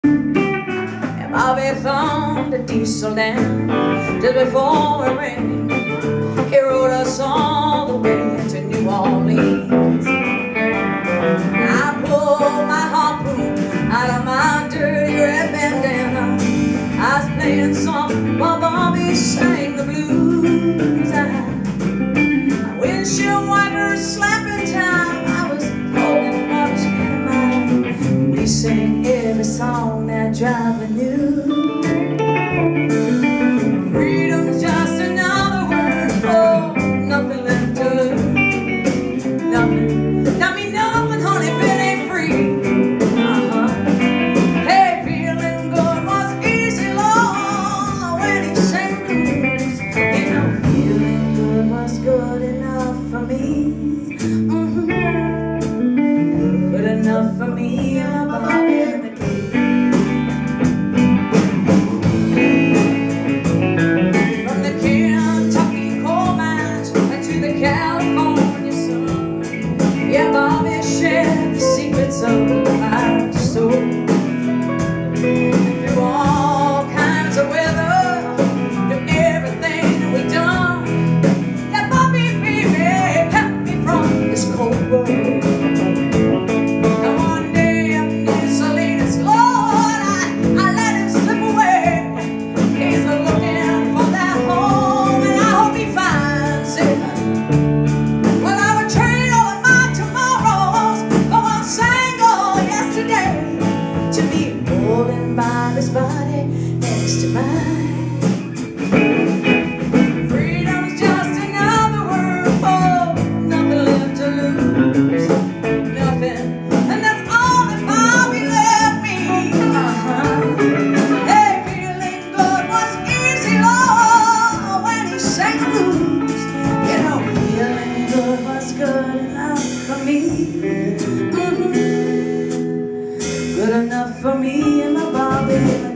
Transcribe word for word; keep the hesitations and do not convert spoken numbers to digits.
And Bobby thumbed the diesel down just before it rained. He rode us all the way to New Orleans. I pulled my harpoon out of my dirty red bandana. I was playing song while Bobby sang the blues. I, my windshield wipers slapping time. I was holding Bobby's hand in mine. We sang every song that driver knew. Freedom's just another word for nothing left to lose. Nothing, not me nothing, honey, if it ain't free. Uh-huh. Hey, feeling good was easy, Lord, when he sang blues. You know, feeling good was good enough for me. Mm-hmm. Good enough for me and my Bobby and the kid. California sun, yeah, Bobby shared the secrets of my soul. Through all kinds of weather, through everything that we done, yeah, Bobby, baby, kept me from this cold world. And one day after Salinas, Lord, I, I let him slip away. He's looking for that home, and I hope he finds it. Holding by his body next to mine. Freedom's just another word for nothing left to lose. Nothing, and that's all that Bobby left me. Uh-huh. Hey, feeling good was easy, Lord, when he sang the blues. You know, feeling good was good enough for me. Mm-hmm. Good enough for me and my Bobby.